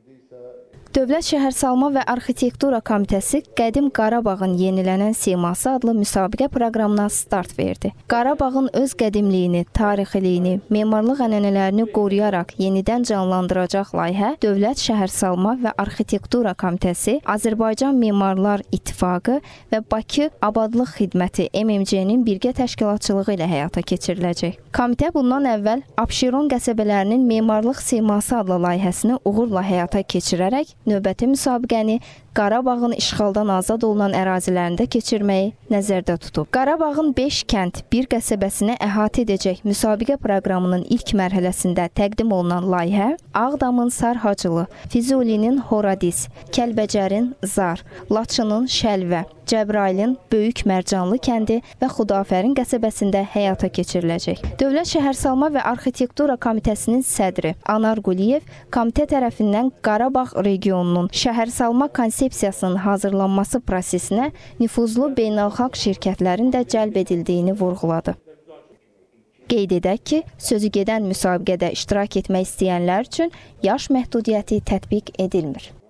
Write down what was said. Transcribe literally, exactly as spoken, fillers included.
Dövlət Şəhərsalma və Arxitektura Komitəsi Qədim Qarabağın Yenilənən Siması adlı müsabiqə proqramına start verdi. Qarabağın öz qədimliyini, tarixiliyini, memarlıq ənənələrini qoruyaraq yenidən canlandıracaq layihə Dövlət Şəhərsalma və Arxitektura Komitəsi, Azərbaycan Memarlar İttifaqı və Bakı Abadlıq Xidməti M M C-nin birgə təşkilatçılığı ilə həyata keçiriləcək. Komitə bundan əvvəl Abşeron qəsəbələrinin Memarlıq Siması adlı layihəsini uğurla həyata keçirərək növbəti müsabiqəni Qarabağın işğaldan azad olunan ərazilərində keçirməyi nəzərdə tutub. Qarabağın beş kənd, bir qəsəbəsini əhatə edəcək müsabiqə proqramının ilk mərhələsində təqdim olunan layihə Ağdamın Sarhacılı, Füzulinin Horadiz, Kəlbəcərin Zar, Laçının Şəlvə, Cəbrailin Böyük Mərcanlı kəndi və Xudafərin qəsəbəsində həyata keçiriləcək. Dövlət Şəhərsalma və Arxitektura Komitəsinin sədri Anar Quliyev komitə tərəfindən Qarabağ regionunun şəhərsalma konsepsiyasının hazırlanması prosesinə nüfuzlu beynəlxalq şirkətlərin də cəlb edildiyini vurğuladı. Qeyd edək ki, sözü gedən müsabiqədə iştirak etmək istəyənlər üçün yaş məhdudiyyəti tətbiq edilmir.